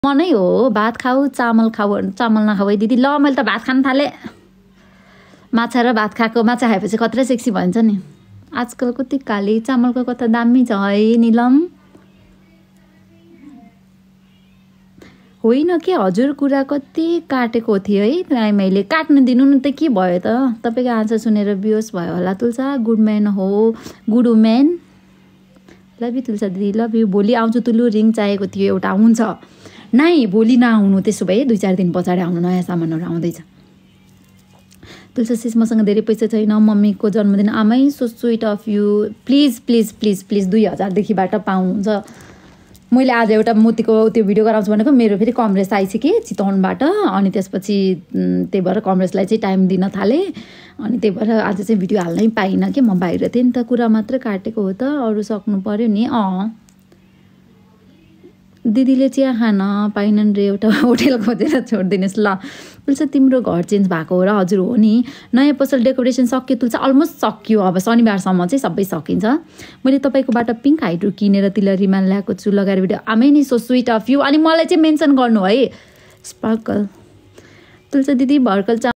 मनै हो भात खाऊ चामल नखाऊ है दिदी। ल मैले त भात खान थालेँ। माछा र भात खाएको, माछा खाएपछि खतरा सेक्सी भन्छ नि। आजकल कति काली चामलको कता दामी छ है निलम। होइन के हजुर कुरा कति काटेको थियो है मैले। काट्न दिनु न त के भयो त। तपाईँको आन्सर सुनेर बियोस भयो होला। तुलसा गुड म्यान हो, good women. Love you Tulsa दिदी, लभ यु। भोलि आउँछु तुलु, रिङ चाहिएको थियो एउटा। हुन्छ नाइ भोलि नआउनु, त्यसो भए 2-4 दिन पछाडि आउनु, नयाँ सामानहरू आउँदैछ। तुलसा सिस मसँग धेरै पैसा छैन, मम्मीको जन्मदिन आमै so sweet of you. Please please please please 2000देखिबाट पाउनुहुन्छ। मैले आज एउटा मोतीको त्यो भिडियो गराउँछु भनेको मेरो फेरि कमरेस आइछ कि चितवनबाट, अनि त्यसपछि त्यही भएर कमरेसलाई चाहिँ टाइम दिन थालेँ। अनि त्यही भएर आज चाहिँ भिडियो हाल्नै पाइनँ कि म बाहिर थिएँ नि त। कुरा मात्रै काटेको हो त, अरू सक्नु पर्यो नि। दिदीले चिया खान पाइनन् रे, एउटा होटेल खोजेर छोडिदिनुहोस् ल। तुलसा तिम्रो घर चेन्ज भएको हो र? हजुर हो नि। नयाँ पसल डेकोरेसन सक्यो तुलसा, अलमोस्ट सक्यो। अब शनिबारसम्म चाहिँ सबै सकिन्छ। मैले तपाईँकोबाट पिङ्क हाइड्रो किनेर तिलहरीमा ल्याएको छु, लगाएर भिडियो आमै नि सो स्विट अफ यु। अनि मलाई चाहिँ मेन्सन गर्नु है स्पार्कल। तुलसा दिदी भर्खर